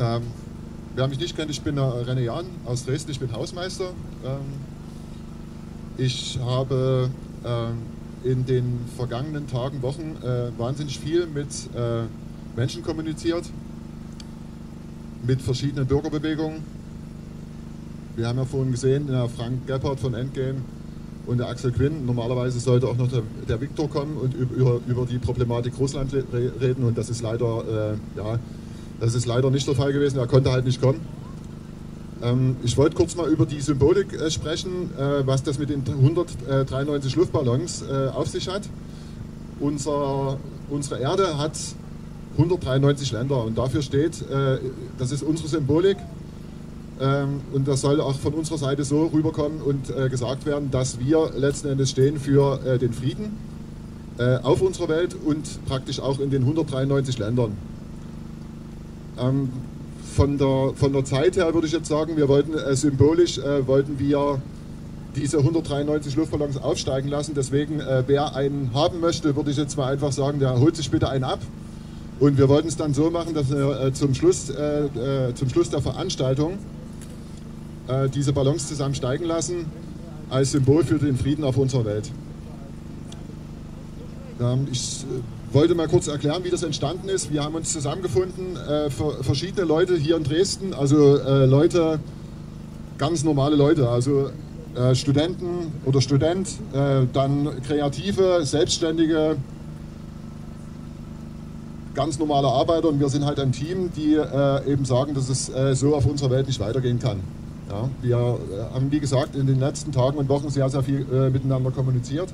Wer mich nicht kennt, ich bin René Jahn aus Dresden, ich bin Hausmeister. Ich habe in den vergangenen Tagen, Wochen wahnsinnig viel mit Menschen kommuniziert, mit verschiedenen Bürgerbewegungen. Wir haben ja vorhin gesehen, der Frank Gebhardt von Endgame und der Axel Quinn. Normalerweise sollte auch noch der Viktor kommen und über die Problematik Russland reden, und das ist leider, das ist leider nicht der Fall gewesen. Er konnte halt nicht kommen. Ich wollte kurz mal über die Symbolik sprechen, was das mit den 193 Luftballons auf sich hat. Unsere Erde hat 193 Länder, und dafür steht, das ist unsere Symbolik, und das soll auch von unserer Seite so rüberkommen und gesagt werden, dass wir letzten Endes stehen für den Frieden auf unserer Welt und praktisch auch in den 193 Ländern. Von der Zeit her würde ich jetzt sagen, wir wollten symbolisch wollten wir diese 193 Luftballons aufsteigen lassen. Deswegen, wer einen haben möchte, würde ich jetzt mal einfach sagen, der holt sich bitte einen ab. Und wir wollten es dann so machen, dass wir zum Schluss der Veranstaltung diese Ballons zusammen steigen lassen, als Symbol für den Frieden auf unserer Welt. Ich wollte mal kurz erklären, wie das entstanden ist. Wir haben uns zusammengefunden, verschiedene Leute hier in Dresden, also Leute, ganz normale Leute, also Studenten oder Student, dann Kreative, Selbstständige, ganz normale Arbeiter, und wir sind halt ein Team, die eben sagen, dass es so auf unserer Welt nicht weitergehen kann. Ja, wir haben, wie gesagt, in den letzten Tagen und Wochen sehr, sehr viel miteinander kommuniziert.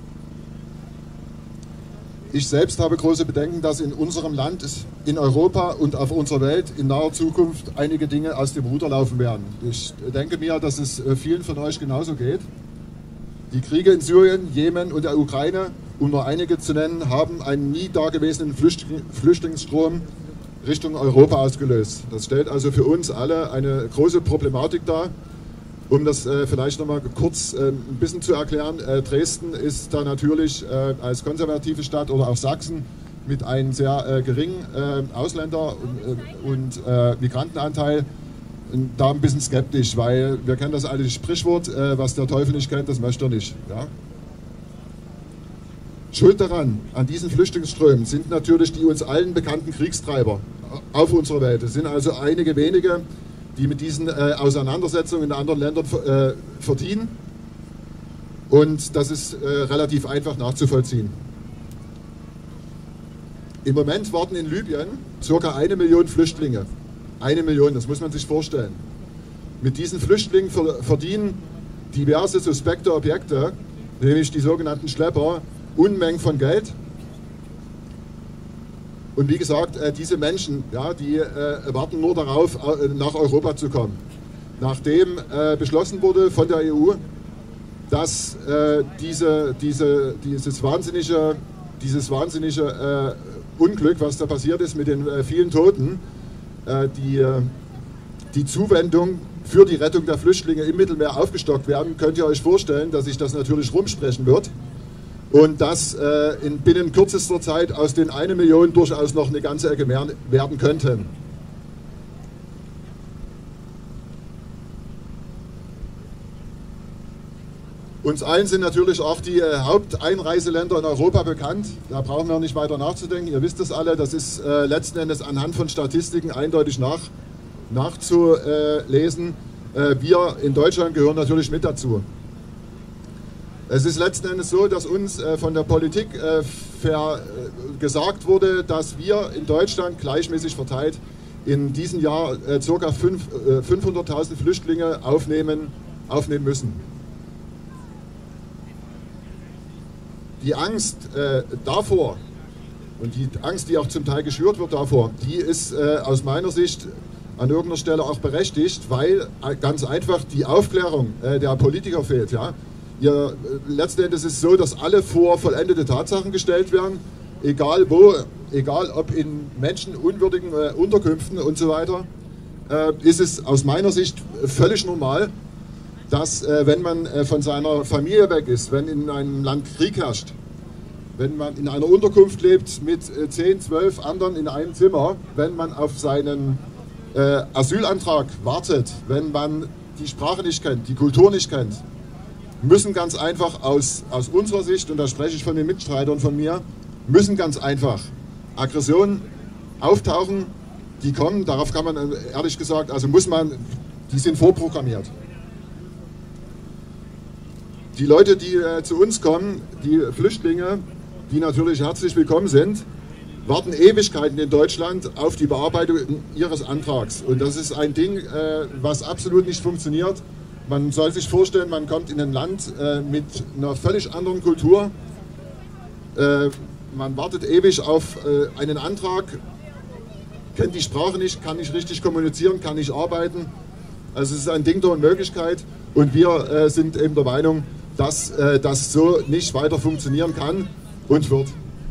Ich selbst habe große Bedenken, dass in unserem Land, in Europa und auf unserer Welt in naher Zukunft einige Dinge aus dem Ruder laufen werden. Ich denke mir, dass es vielen von euch genauso geht. Die Kriege in Syrien, Jemen und der Ukraine, um nur einige zu nennen, haben einen nie dagewesenen Flüchtlingsstrom Richtung Europa ausgelöst. Das stellt also für uns alle eine große Problematik dar. Um das vielleicht nochmal kurz ein bisschen zu erklären, Dresden ist da natürlich als konservative Stadt, oder auch Sachsen, mit einem sehr geringen Ausländer- und Migrantenanteil da ein bisschen skeptisch, weil wir kennen das alte Sprichwort, was der Teufel nicht kennt, das möchte er nicht. Ja? Schuld daran, an diesen Flüchtlingsströmen, sind natürlich die uns allen bekannten Kriegstreiber auf unserer Welt. Es sind also einige wenige, die mit diesen Auseinandersetzungen in anderen Ländern verdienen, und das ist relativ einfach nachzuvollziehen. Im Moment warten in Libyen ca. 1 Million Flüchtlinge. 1 Million, das muss man sich vorstellen. Mit diesen Flüchtlingen verdienen diverse suspekte Objekte, nämlich die sogenannten Schlepper, Unmengen von Geld. Und wie gesagt, diese Menschen, ja, die warten nur darauf, nach Europa zu kommen. Nachdem beschlossen wurde von der EU, dass dieses wahnsinnige Unglück, was da passiert ist mit den vielen Toten, die Zuwendung für die Rettung der Flüchtlinge im Mittelmeer aufgestockt werden, könnt ihr euch vorstellen, dass sich das natürlich rumsprechen wird. Und dass binnen kürzester Zeit aus den 1 Million durchaus noch eine ganze Ecke mehr werden könnten. Uns allen sind natürlich auch die Haupteinreiseländer in Europa bekannt. Da brauchen wir nicht weiter nachzudenken. Ihr wisst es alle, das ist letzten Endes anhand von Statistiken eindeutig nachzulesen. Wir in Deutschland gehören natürlich mit dazu. Es ist letzten Endes so, dass uns von der Politik gesagt wurde, dass wir in Deutschland gleichmäßig verteilt in diesem Jahr ca. 500.000 Flüchtlinge aufnehmen müssen. Die Angst davor und die Angst, die auch zum Teil geschürt wird davor, die ist aus meiner Sicht an irgendeiner Stelle auch berechtigt, weil ganz einfach die Aufklärung der Politiker fehlt. Ja? Letzten Endes ist es so, dass alle vor vollendete Tatsachen gestellt werden, egal wo, egal ob in menschenunwürdigen Unterkünften und so weiter, ist es aus meiner Sicht völlig normal, dass wenn man von seiner Familie weg ist, wenn in einem Land Krieg herrscht, wenn man in einer Unterkunft lebt mit 10, 12 anderen in einem Zimmer, wenn man auf seinen Asylantrag wartet, wenn man die Sprache nicht kennt, die Kultur nicht kennt, müssen ganz einfach aus unserer Sicht, und da spreche ich von den Mitstreitern von mir, müssen ganz einfach Aggressionen auftauchen, die kommen, darauf kann man ehrlich gesagt, also die sind vorprogrammiert. Die Leute, die zu uns kommen, die Flüchtlinge, die natürlich herzlich willkommen sind, warten Ewigkeiten in Deutschland auf die Bearbeitung ihres Antrags. Und das ist ein Ding, was absolut nicht funktioniert. Man soll sich vorstellen, man kommt in ein Land mit einer völlig anderen Kultur. Man wartet ewig auf einen Antrag, kennt die Sprache nicht, kann nicht richtig kommunizieren, kann nicht arbeiten. Also es ist ein Ding der Unmöglichkeit. Und wir sind eben der Meinung, dass das so nicht weiter funktionieren kann und wird.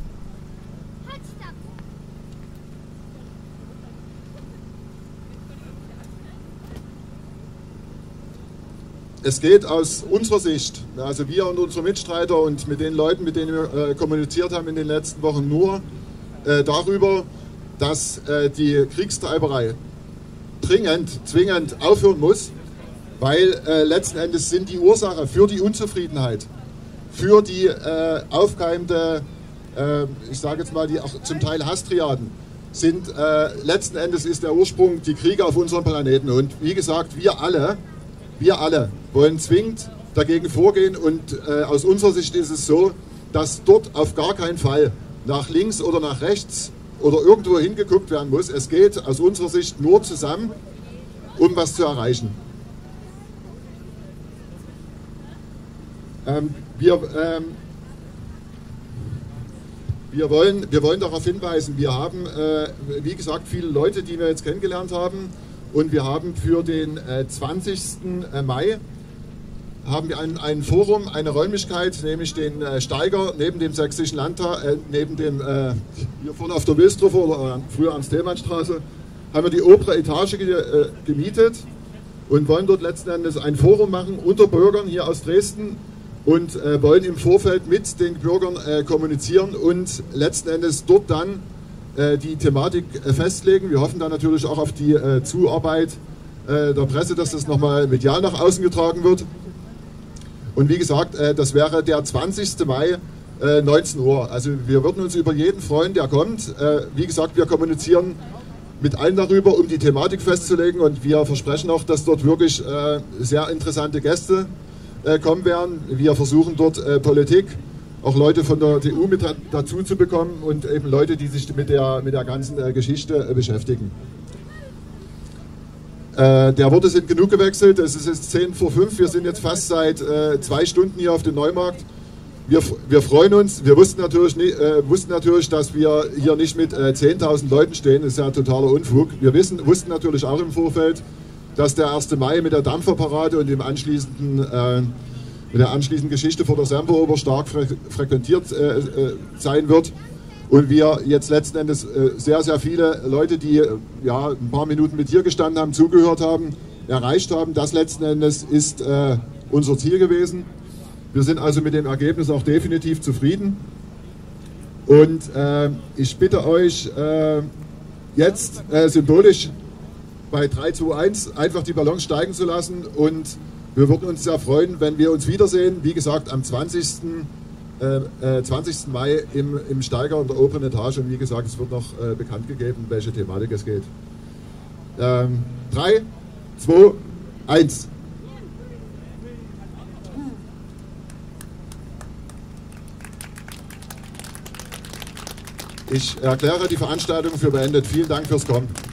Es geht aus unserer Sicht, also wir und unsere Mitstreiter und mit den Leuten, mit denen wir kommuniziert haben in den letzten Wochen, nur darüber, dass die Kriegstreiberei zwingend aufhören muss, weil letzten Endes sind die Ursache für die Unzufriedenheit, für die aufkeimende, ich sage jetzt mal, die auch zum Teil Hasstriaden, sind letzten Endes ist der Ursprung die Kriege auf unserem Planeten. Und wie gesagt, wir alle wollen zwingend dagegen vorgehen, und aus unserer Sicht ist es so, dass dort auf gar keinen Fall nach links oder nach rechts oder irgendwo hingeguckt werden muss. Es geht aus unserer Sicht nur zusammen, um was zu erreichen. Wir wollen darauf hinweisen, wir haben, wie gesagt, viele Leute, die wir jetzt kennengelernt haben, und wir haben für den 20. Mai haben wir ein Forum, eine Räumlichkeit, nämlich den Steiger neben dem Sächsischen Landtag, neben dem, hier vorne auf der Wilstrofer oder früher an der Thelmannstraße, haben wir die obere Etage gemietet und wollen dort letzten Endes ein Forum machen unter Bürgern hier aus Dresden und wollen im Vorfeld mit den Bürgern kommunizieren und letzten Endes dort dann die Thematik festlegen. Wir hoffen dann natürlich auch auf die Zuarbeit der Presse, dass das nochmal medial nach außen getragen wird. Und wie gesagt, das wäre der 20. Mai, 19 Uhr. Also wir würden uns über jeden freuen, der kommt. Wie gesagt, wir kommunizieren mit allen darüber, um die Thematik festzulegen, und wir versprechen auch, dass dort wirklich sehr interessante Gäste kommen werden. Wir versuchen dort Politik, auch Leute von der TU mit dazu zu bekommen und eben Leute, die sich mit der ganzen Geschichte beschäftigen. Der Worte sind genug gewechselt, es ist jetzt 10 vor 5, wir sind jetzt fast seit 2 Stunden hier auf dem Neumarkt. Wir freuen uns, wir wussten natürlich, dass wir hier nicht mit 10.000 Leuten stehen, das ist ja totaler Unfug. Wir wussten natürlich auch im Vorfeld, dass der 1. Mai mit der Dampferparade und mit der anschließenden Geschichte vor der Semperoper stark frequentiert sein wird. Und wir jetzt letzten Endes sehr, sehr viele Leute, die ja ein paar Minuten mit hier gestanden haben, zugehört haben, erreicht haben. Das letzten Endes ist unser Ziel gewesen. Wir sind also mit dem Ergebnis auch definitiv zufrieden. Und ich bitte euch jetzt symbolisch bei 3, 2, 1 einfach die Ballons steigen zu lassen, und wir würden uns sehr freuen, wenn wir uns wiedersehen, wie gesagt, am 20. Mai im Steiger in der oberen Etage, und wie gesagt, es wird noch bekannt gegeben, welche Thematik es geht. 3, 2, 1. Ich erkläre die Veranstaltung für beendet. Vielen Dank fürs Kommen.